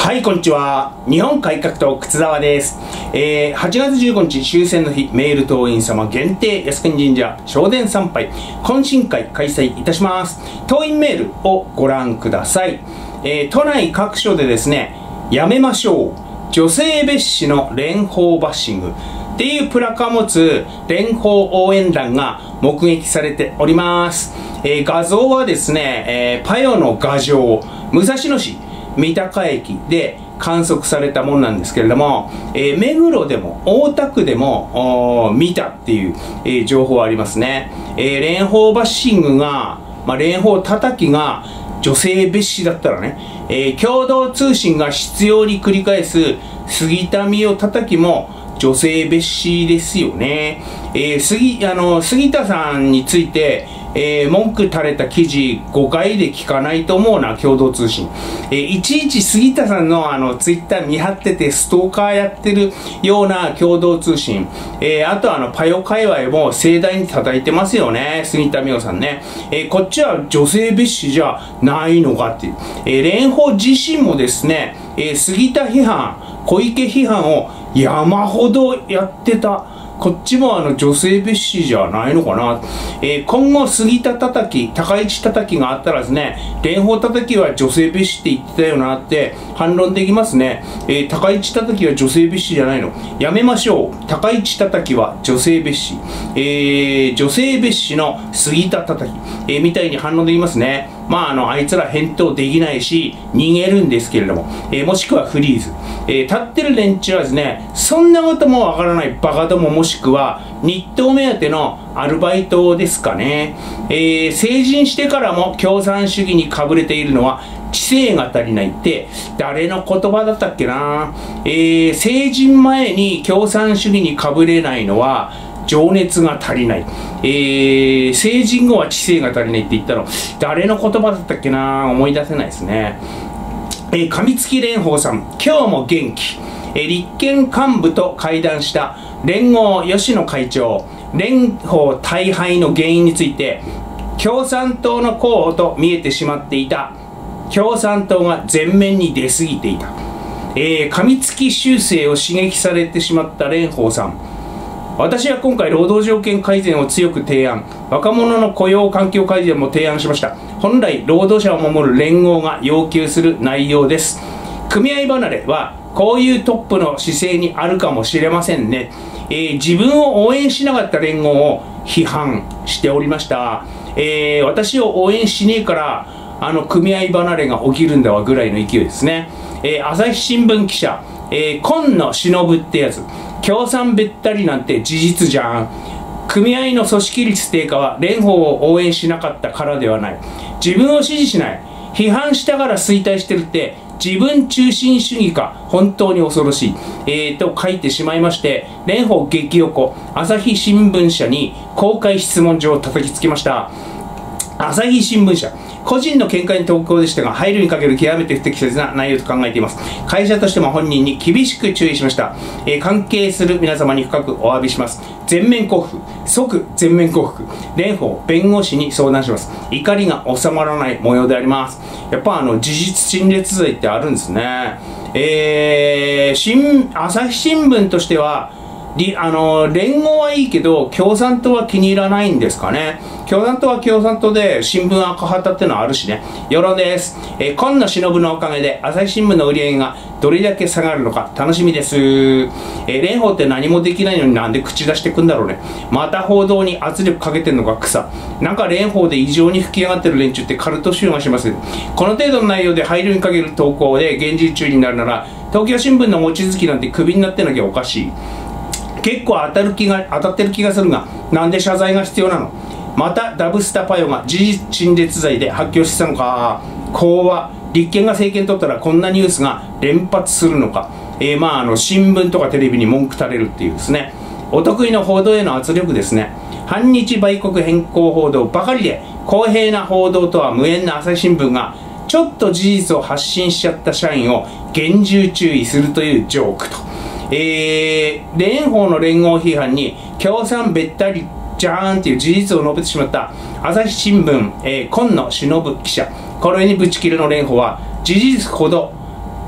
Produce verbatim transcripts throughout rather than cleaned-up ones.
はい、こんにちは。日本改革党靴沢です。えー、はちがつじゅうごにち終戦の日、メール党員様限定靖国神社正殿参拝懇親会開催いたします。党員メールをご覧ください。えー、都内各所でですね、やめましょう、女性蔑視の蓮舫バッシングっていうプラカを持つ蓮舫応援団が目撃されております。えー、画像はですね、えー、パヨの牙城、武蔵野市三鷹駅で観測されたものなんですけれども、えー、目黒でも大田区でも見たっていう、えー、情報ありますね。えー、蓮舫バッシングが、まあ、蓮舫叩きが女性蔑視だったらね、えー、共同通信が執拗に繰り返す杉田水脈叩きも女性蔑視ですよね。えー、杉あの杉田さんについて、えー、文句垂れた記事ごかいで聞かないと思うな、共同通信。えー、いちいち杉田さんのあのツイッター見張っててストーカーやってるような共同通信。えー、あとあのパヨ界隈も盛大に叩いてますよね、杉田水脈さんね。えー、こっちは女性蔑視じゃないのかっていう。えー、蓮舫自身もですね、えー、杉田批判、小池批判を山ほどやってた。こっちもあの女性蔑視じゃないのかな。えー、今後杉田叩き、高市叩きがあったらですね、蓮舫叩きは女性蔑視って言ってたよなって反論できますね。えー、高市叩きは女性蔑視じゃないの。やめましょう。高市叩きは女性蔑視。えー、女性蔑視の杉田叩き、えー、みたいに反論できますね。まあ、あの、あいつら返答できないし、逃げるんですけれども、えー、もしくはフリーズ。えー、立ってる連中はですね、そんなこともわからないバカどももしくは、日当目当てのアルバイトですかね。えー、成人してからも共産主義にかぶれているのは、知性が足りないって、誰の言葉だったっけな。えー、成人前に共産主義にかぶれないのは、情熱が足りない。えー、成人後は知性が足りないって言ったの、誰の言葉だったっけな、思い出せないですね。えー、上月蓮舫さん、今日も元気。えー、立憲幹部と会談した連合吉野会長、蓮舫大敗の原因について、共産党の候補と見えてしまっていた。共産党が前面に出過ぎていた。えー、上月修正を刺激されてしまった蓮舫さん。私は今回労働条件改善を強く提案、若者の雇用環境改善も提案しました。本来労働者を守る連合が要求する内容です。組合離れはこういうトップの姿勢にあるかもしれませんね。えー、自分を応援しなかった連合を批判しておりました。えー、私を応援しねえからあの組合離れが起きるんだわぐらいの勢いですね。えー、朝日新聞記者、えー、今野忍ってやつ、共産べったりなんて事実じゃん。組合の組織率低下は蓮舫を応援しなかったからではない。自分を支持しない、批判したから衰退してるって自分中心主義か、本当に恐ろしい、えー、と書いてしまいまして、蓮舫激横、朝日新聞社に公開質問状を叩きつけました。朝日新聞社、個人の見解の投稿でしたが、配慮に欠ける極めて不適切な内容と考えています。会社としても本人に厳しく注意しました。えー、関係する皆様に深くお詫びします。全面降伏、即全面降伏、蓮舫弁護士に相談します。怒りが収まらない模様であります。やっぱあの事実陳列罪ってあるんですね。えー、新朝日新聞としては、あの連合はいいけど共産党は気に入らないんですかね。共産党は共産党で新聞赤旗ってのはあるしね。世論です。えー、今野忍のおかげで朝日新聞の売り上げがどれだけ下がるのか楽しみです。えー、蓮舫って何もできないのになんで口出してくんだろうね。また報道に圧力かけてんのか草。なんか蓮舫で異常に吹き上がってる連中ってカルト集がします。この程度の内容で配慮にかける投稿で厳重注意になるなら、東京新聞の望月なんてクビになってなきゃおかしい。結構当たる気が当たってる気がするが、なんで謝罪が必要なの。またダブスタパヨが事実陳列罪で発表してたのか。こうは立憲が政権取ったらこんなニュースが連発するのか。えー、まああの新聞とかテレビに文句垂れるっていうですね、お得意の報道への圧力ですね。反日売国変更報道ばかりで公平な報道とは無縁な朝日新聞がちょっと事実を発信しちゃった社員を厳重注意するというジョークと。えー、蓮舫の連合批判に共産べったりじゃーんっていう事実を述べてしまった朝日新聞、えー、今野忍記者、これにぶち切れの蓮舫は事実ほど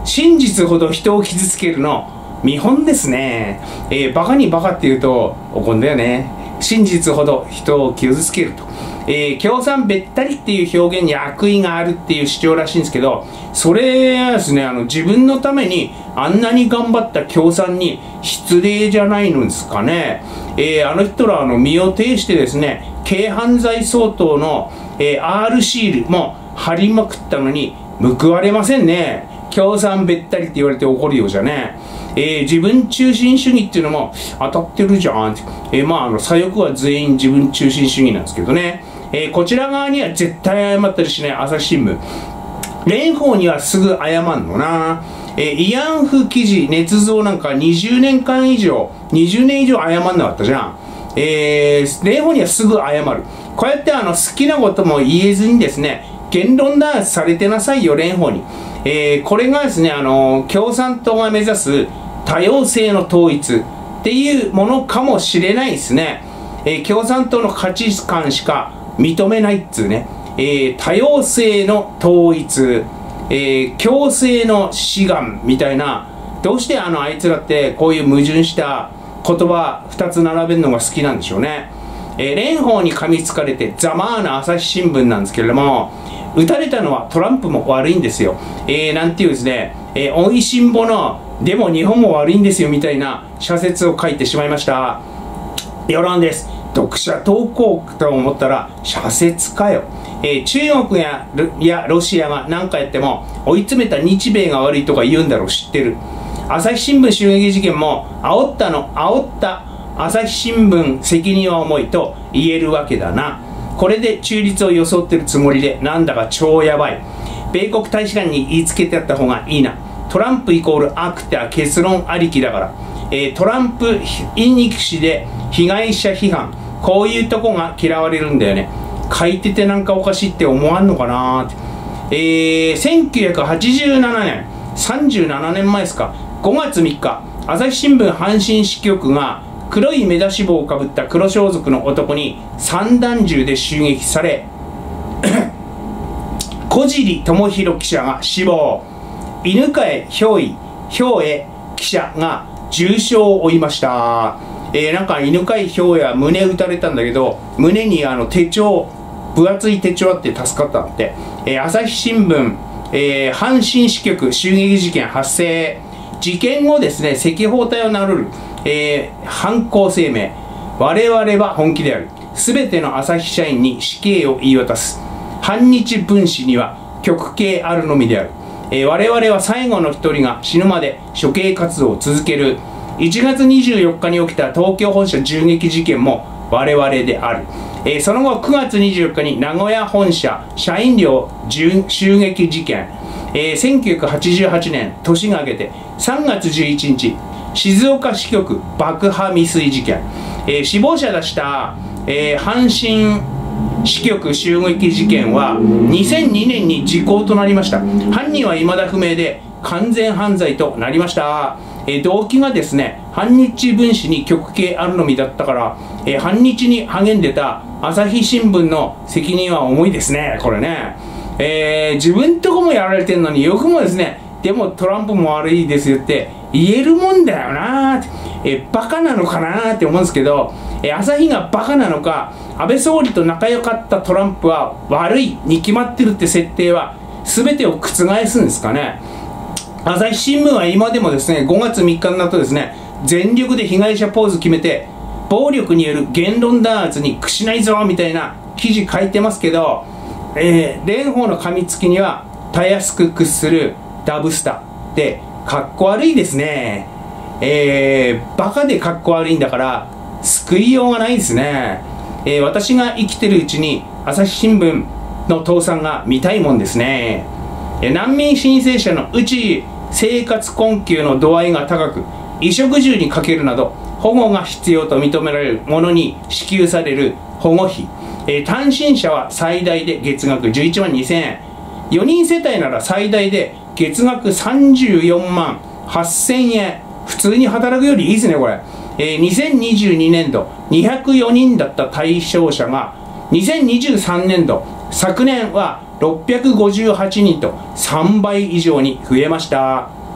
真実ほど人を傷つけるの見本ですね。えー、バカにバカって言うと怒るんだよね。真実ほど人を傷つけると。えー、共産べったりっていう表現に悪意があるっていう主張らしいんですけど、それはですね、あの自分のためにあんなに頑張った共産に失礼じゃないのですかね。えー、あの人らあの身を挺してですね、軽犯罪相当の、えー、アール シールも貼りまくったのに報われませんね。共産べったりって言われて怒るようじゃね。えー、自分中心主義っていうのも当たってるじゃんって。えー、まああの左翼は全員自分中心主義なんですけどね。えー、こちら側には絶対謝ったりしない朝日新聞。蓮舫にはすぐ謝んのな。えー、慰安婦記事、捏造なんかにじゅうねんかん以上、にじゅうねん以上謝んなかったじゃん。えー、蓮舫にはすぐ謝る。こうやってあの好きなことも言えずにですね、言論弾圧されてなさいよ、蓮舫に。えー、これがですね、あの共産党が目指す多様性の統一っていうものかもしれないですね。えー、共産党の価値観しか認めないっつうね、えー、多様性の統一、えー、共生の志願みたいな、どうしてあのあいつらってこういう矛盾した言葉ふたつ並べるのが好きなんでしょうね。えー、蓮舫に噛みつかれてざまあな朝日新聞なんですけれども、撃たれたのはトランプも悪いんですよ。えー、なんていうですね、えー、おいしんぼのでも日本も悪いんですよみたいな社説を書いてしまいました。余談です。読者投稿と思ったら社説かよ。えー、中国ややロシアが何かやっても追い詰めた日米が悪いとか言うんだろう、知ってる。朝日新聞襲撃事件も煽ったの煽った朝日新聞責任は重いと言えるわけだな。これで中立を装ってるつもりでなんだか超やばい。米国大使館に言いつけてやった方がいいな。トランプイコール悪っては結論ありきだから。えー、トランプ言いにくしで被害者批判、こういうとこが嫌われるんだよね。書いててなんかおかしいって思わんのかなって。えー、せんきゅうひゃくはちじゅうななねん、さんじゅうななねんまえですか、ごがつみっか、朝日新聞阪神支局が黒い目出し帽をかぶった黒装束の男に散弾銃で襲撃され小尻智弘記者が死亡、犬飼兵衛兵衛記者が重傷を負いました。えー、なんか犬飼兵衛は胸撃たれたんだけど、胸にあの手帳、分厚い手帳あって助かったんだって。えー、朝日新聞、えー、阪神支局襲撃事件発生。事件後ですね、赤報隊を名乗る、えー、犯行声明。我々は本気である。すべての朝日社員に死刑を言い渡す。反日分子には極刑あるのみである。えー、我々は最後の一人が死ぬまで処刑活動を続ける。いちがつにじゅうよっかに起きた東京本社銃撃事件も我々である。えー、その後くがつにじゅうよっかに名古屋本社社員寮襲撃事件、えー、せんきゅうひゃくはちじゅうはちねん年が明けてさんがつじゅういちにち静岡支局爆破未遂事件、えー、死亡者出した、えー、阪神支局襲撃事件はにせんにねんに時効となりました。犯人は未だ不明で完全犯罪となりました。えー、動機がですね、反日分子に極刑あるのみだったから、えー、反日に励んでた朝日新聞の責任は重いですね、これね。えー、自分とこもやられてるのによくもですね、でもトランプも悪いですよって言えるもんだよなーって、えー、バカなのかなーって思うんですけど、えー、朝日がバカなのか、安倍総理と仲良かったトランプは悪いに決まってるって設定は全てを覆すんですかね。朝日新聞は今でもですね、ごがつみっかになるとですね、全力で被害者ポーズ決めて暴力による言論弾圧に屈しないぞみたいな記事書いてますけど、えー、蓮舫の噛みつきにはたやすく屈するダブスターでかっこ悪いですね。えー、バカでかっこ悪いんだから救いようがないですね。えー、私が生きてるうちに朝日新聞の倒産が見たいもんですね。えー、難民申請者のうち生活困窮の度合いが高く、衣食住にかけるなど保護が必要と認められるものに支給される保護費、えー、単身者は最大で月額じゅういちまんにせんえん、よにん世帯なら最大で月額さんじゅうよんまんはっせんえん、普通に働くよりいいですねこれ。えー、にせんにじゅうにねんどにひゃくよにんだった対象者がにせんにじゅうさんねんど昨年はろっぴゃくごじゅうはちにんとさんばい以上に増えました。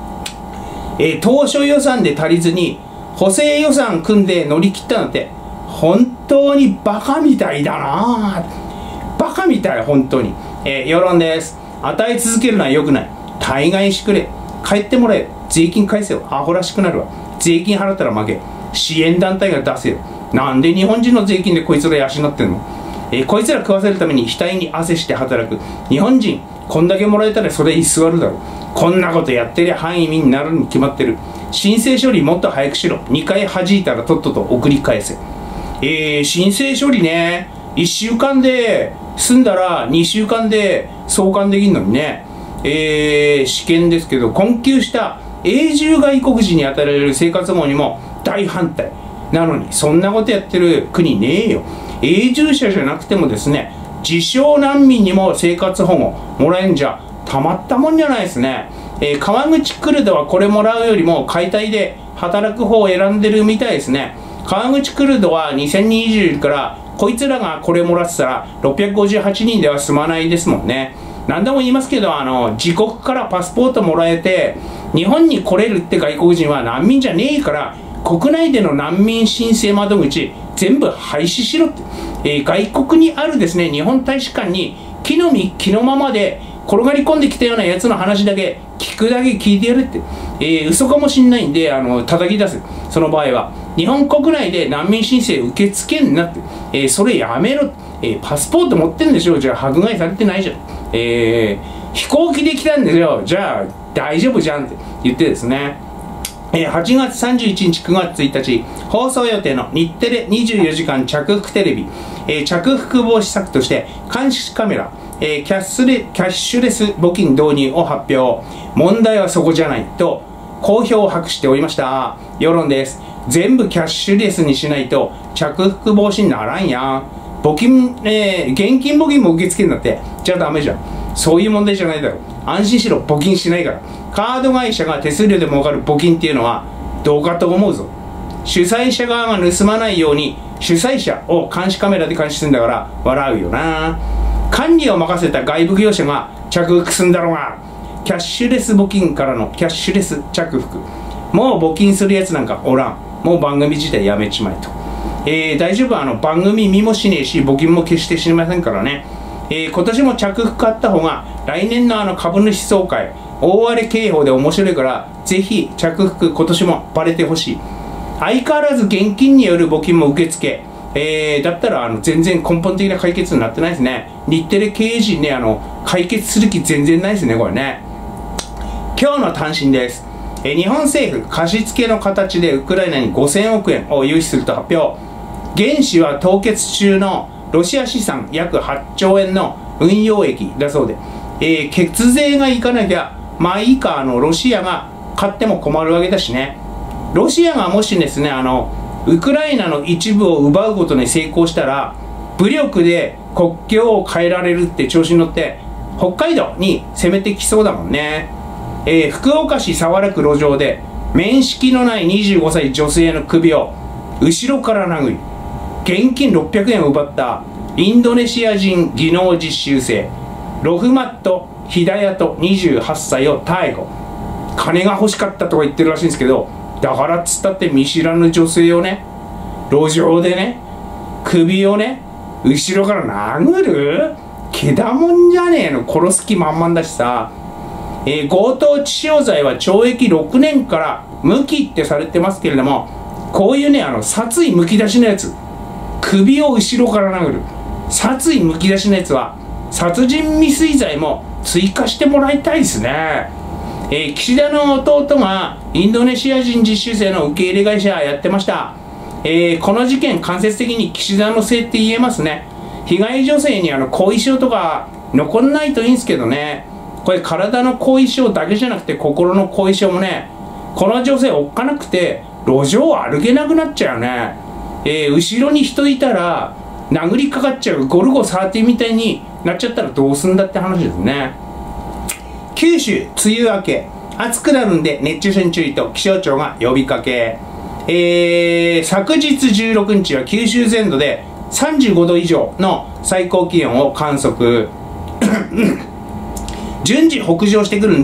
えー、当初予算で足りずに補正予算組んで乗り切ったなんて本当にバカみたいだな。バカみたい本当に。えー、世論です。与え続けるのは良くない。大概してくれ。帰ってもらえ。税金返せよ。アホらしくなるわ。税金払ったら負け。支援団体が出せよ。なんで日本人の税金でこいつら養ってんの。えー、こいつら食わせるために額に汗して働く日本人、こんだけもらえたらそれ居座るだろう。こんなことやってりゃ反移民になるに決まってる。申請処理もっと早くしろ。にかい弾いたらとっとと送り返せ。えー、申請処理ね、いっしゅうかんで済んだらにしゅうかんで送還できるのにね。えー、試験ですけど、困窮した永住外国人に与えられる生活保護にも大反対なのに、そんなことやってる国ねえよ。永住者じゃなくてもですね、自称難民にも生活保護もらえんじゃたまったもんじゃないですね。えー、川口クルドはこれもらうよりも解体で働く方を選んでるみたいですね。川口クルドはにせんにん以上いるから、こいつらがこれもらってたらろっぴゃくごじゅうはちにんでは済まないですもんね。何度も言いますけど、あの自国からパスポートもらえて日本に来れるって外国人は難民じゃねえから、国内での難民申請窓口全部廃止しろって、えー、外国にあるですね日本大使館に木の実木のままで転がり込んできたようなやつの話だけ聞くだけ聞いてやるって、えー、嘘かもしんないんで、あの叩き出す。その場合は日本国内で難民申請受け付けんなって、えー、それやめろ、えー、パスポート持ってんでしょ、じゃあ迫害されてないじゃん、えー、飛行機で来たんですよ、じゃあ大丈夫じゃんって言ってですね、えー、はちがつさんじゅういちにちくがつついたち放送予定の日テレにじゅうよじかん着服テレビ、えー、着服防止策として監視カメラ、えー、キャッスレキャッシュレス募金導入を発表。問題はそこじゃないと好評を博しておりました。世論です。全部キャッシュレスにしないと着服防止にならんやん。募金、えー、現金募金も受け付けるんだって。じゃあダメじゃん。そういう問題じゃないだろう。安心しろ、募金しないから。カード会社が手数料で儲かる募金っていうのはどうかと思うぞ。主催者側が盗まないように主催者を監視カメラで監視するんだから笑うよな。管理を任せた外部業者が着服するんだろうが。キャッシュレス募金からのキャッシュレス着服。もう募金するやつなんかおらん。もう番組自体やめちまえと。えー、大丈夫、あの番組見もしねえし募金も決してしませんからね。えー、今年も着服買った方が来年のあの株主総会大荒れ警報で面白いから、ぜひ着服今年もバレてほしい。相変わらず現金による募金も受け付け、えー、だったらあの全然根本的な解決になってないですね。日テレ経営陣ね、あの解決する気全然ないですね、これね。今日の単身です。えー、日本政府貸付の形でウクライナにごせんおくえんを融資すると発表。原資は凍結中のロシア資産約はっちょうえんの運用益だそうで、えー、血税がいかなきゃまあいいか、あのロシアが買っても困るわけだしね。ロシアがもしですね、あのウクライナの一部を奪うことに成功したら、武力で国境を変えられるって調子に乗って北海道に攻めてきそうだもんね。えー、福岡市早良区路上で面識のないにじゅうごさい女性の首を後ろから殴り現金ろっぴゃくえんを奪ったインドネシア人技能実習生ロフマット・ヒダヤトにじゅうはっさいを逮捕。金が欲しかったとか言ってるらしいんですけど、だからっつったって見知らぬ女性をね、路上でね、首をね後ろから殴るけだもんじゃねえの。殺す気満々だしさ。えー、強盗致傷罪はちょうえきろくねんから無期ってされてますけれども、こういうね、あの殺意むき出しのやつ、首を後ろから殴る殺意むき出しのやつは殺人未遂罪も追加してもらいたいですね。えー、岸田の弟がインドネシア人実習生の受け入れ会社やってました。えー、この事件間接的に岸田のせいって言えますね。被害女性にあの後遺症とか残んないといいんですけどね。これ体の後遺症だけじゃなくて心の後遺症もね、この女性おっかなくて路上を歩けなくなっちゃうね。えー、後ろに人いたら殴りかかっちゃうゴルゴじゅうさんみたいになっちゃったらどうすんだって話ですね。九州梅雨明け、暑くなるんで熱中症に注意と気象庁が呼びかけ。えー、昨日じゅうろくにちは九州全土でさんじゅうごど以上の最高気温を観測順次北上してくるんで、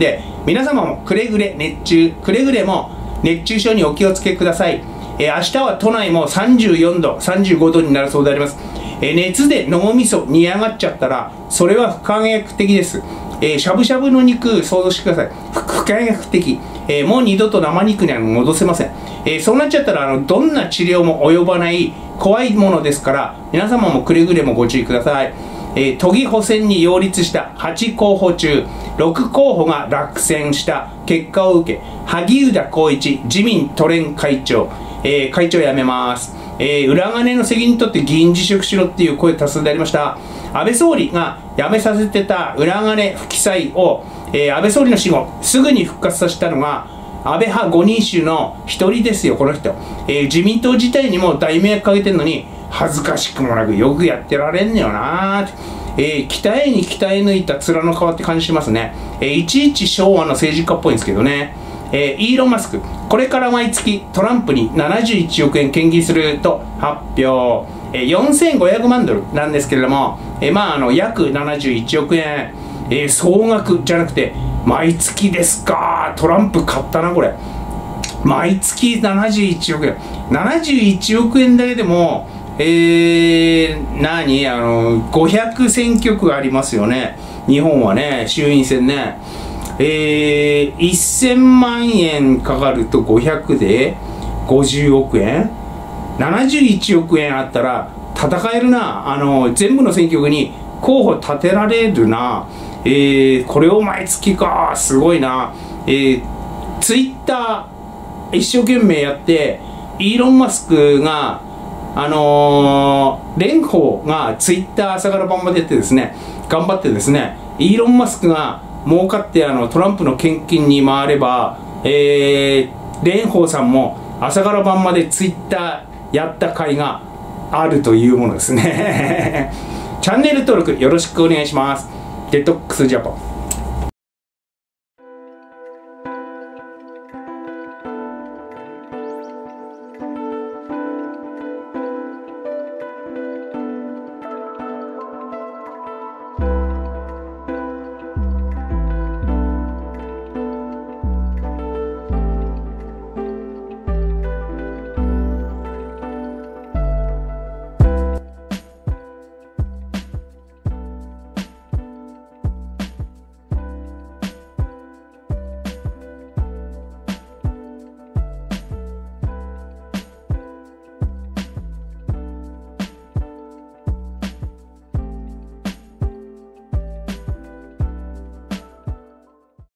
皆様もくれぐれ熱中、くれぐれも熱中症にお気をつけください。えー、明日は都内もさんじゅうよんど、さんじゅうごどになるそうであります。えー、熱で脳みそ煮上がっちゃったら、それは不可逆的です。えー、しゃぶしゃぶの肉想像してください。不可逆的。えー、もう二度と生肉には戻せません。えー、そうなっちゃったら、あの、どんな治療も及ばない怖いものですから、皆様もくれぐれもご注意ください。えー、都議補選に擁立したはちこうほ中、ろくこうほが落選した結果を受け、萩生田光一自民都連会長、えー、会長辞めます。えー、裏金の責任取って議員辞職しろっていう声多数でありました。安倍総理が辞めさせてた裏金不記載を、えー、安倍総理の死後、すぐに復活させたのが、安倍派ご人衆の一人ですよ、この人。えー、自民党自体にも大迷惑かけてるのに、恥ずかしくもなくよくやってられんのよなーって。えー、鍛えに鍛え抜いた面の皮って感じしますね。えー、いちいち昭和の政治家っぽいんですけどね。えー、イーロン・マスク、これから毎月トランプにななじゅういちおくえん献金すると発表。えー、よんせんごひゃくまんドルなんですけれども、えー、まあ、あの、約ななじゅういちおくえん。えー、総額じゃなくて、毎月ですか。トランプ買ったな、これ。毎月ななじゅういちおくえん。ななじゅういちおくえんだけでも、えー、何あの、ごひゃく選挙区ありますよね。日本はね、衆院選ね。えー、せんまんえんかかるとごひゃくでごじゅうおくえん ?ななじゅういちおくえんあったら戦えるな。あの、全部の選挙区に候補立てられるな。えー、これを毎月か。すごいな。えー、ツイッター一生懸命やって、イーロン・マスクが、あのー、蓮舫がツイッター朝から晩までやってですね、頑張ってですね、イーロン・マスクが儲かってあのトランプの献金に回れば、えー、蓮舫さんも朝から晩までツイッターやった甲斐があるというものですね。チャンネル登録よろしくお願いします。デトックスジャパン。